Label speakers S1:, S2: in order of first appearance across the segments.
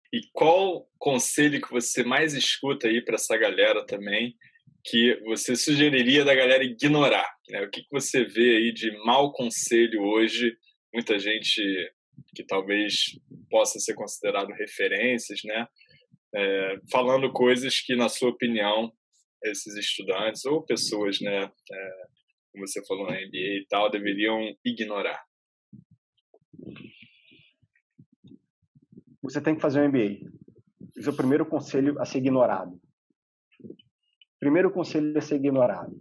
S1: E qual conselho que você mais escuta aí para essa galera também, que você sugeriria da galera ignorar, né? O que você vê aí de mau conselho hoje? Muita gente que talvez possa ser considerado referências, né? Falando coisas que, na sua opinião, esses estudantes ou pessoas, né, como você falou na MBA e tal, deveriam ignorar.
S2: Você tem que fazer um MBA. Esse é o primeiro conselho a ser ignorado. Primeiro conselho a ser ignorado.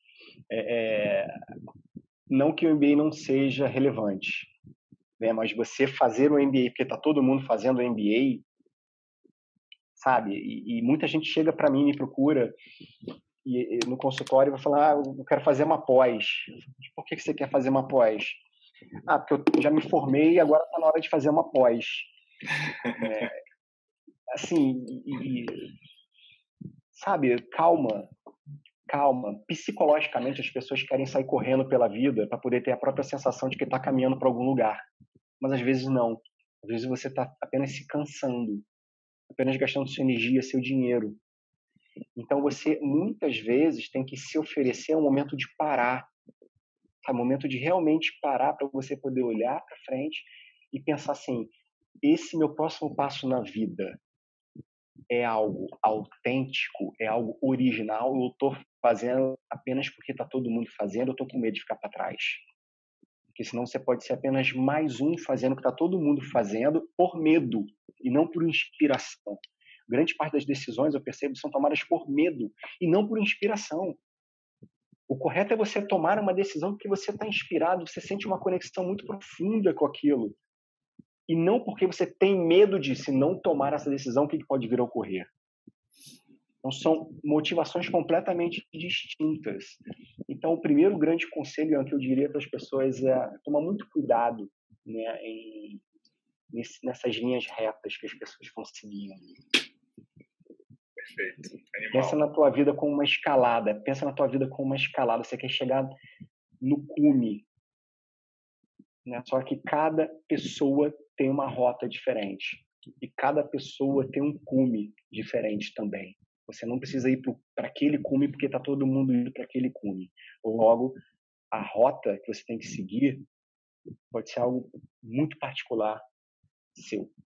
S2: Não que o MBA não seja relevante, né? Mas você fazer um MBA, porque está todo mundo fazendo MBA, sabe? E muita gente chega para mim, me procura no consultório e vai falar: eu quero fazer uma pós. Por que você quer fazer uma pós? Porque eu já me formei e agora está na hora de fazer uma pós. Né? Assim, sabe, calma. Psicologicamente, as pessoas querem sair correndo pela vida para poder ter a própria sensação de que está caminhando para algum lugar. Mas às vezes não. Às vezes você está apenas se cansando, apenas gastando sua energia, seu dinheiro. Então você, muitas vezes, tem que se oferecer um momento de parar. Um momento de realmente parar para você poder olhar para frente e pensar assim: esse meu próximo passo na vida é algo autêntico, é algo original, eu estou fazendo apenas porque está todo mundo fazendo, eu estou com medo de ficar para trás. Porque senão você pode ser apenas mais um fazendo o que está todo mundo fazendo por medo e não por inspiração. Grande parte das decisões, eu percebo, são tomadas por medo e não por inspiração. O correto é você tomar uma decisão porque você está inspirado, você sente uma conexão muito profunda com aquilo. E não porque você tem medo de, se não tomar essa decisão, o que pode vir a ocorrer. Então, são motivações completamente distintas. Então, o primeiro grande conselho que eu diria para as pessoas é tomar muito cuidado, né, nessas linhas retas que as pessoas vão seguindo.
S1: Perfeito. Animal.
S2: Pensa na tua vida como uma escalada. Você quer chegar no cume. Né? Só que cada pessoa tem uma rota diferente. E cada pessoa tem um cume diferente também. Você não precisa ir para aquele cume porque está todo mundo indo para aquele cume. Logo, a rota que você tem que seguir pode ser algo muito particular seu.